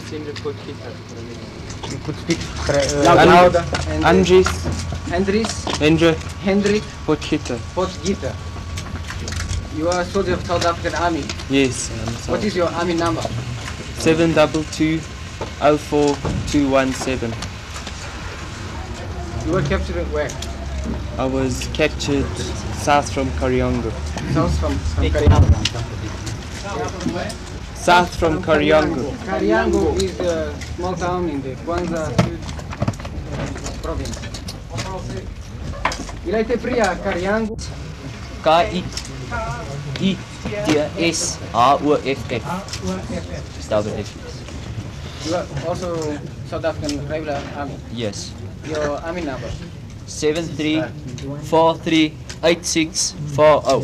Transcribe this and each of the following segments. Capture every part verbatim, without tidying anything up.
You could speak uh, louder. Andries, Andries, Hendrik, Hendrik Potgieter. Potgieter. You are a soldier of South African Army. Yes. I'm sorry. What is your army number? Seven double two, oh four two one seven. You were captured where? I was captured south from Karyongo. South from, from Karyango. South from Karyongo. Karyango is a small town in the Kwanza province. Il a été pris à Karyango. K I I T S H O F F. Double F. You are also South African regular army. Yes. Your army number? Seven three four three eight six four zero.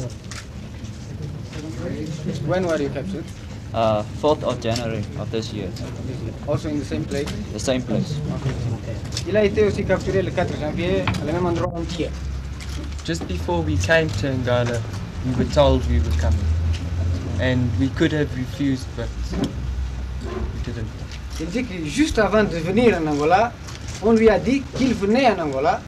When were you captured? Uh, fourth of January of this year. Also in the same place? The same place. Okay. Il a été aussi capturé le quatre janvier à le même endroit entier. Just before we came to Angola, we were told we were coming. And we could have refused, but we didn't. Il dit que juste avant de venir en Angola, on lui a dit qu'il venait en Angola.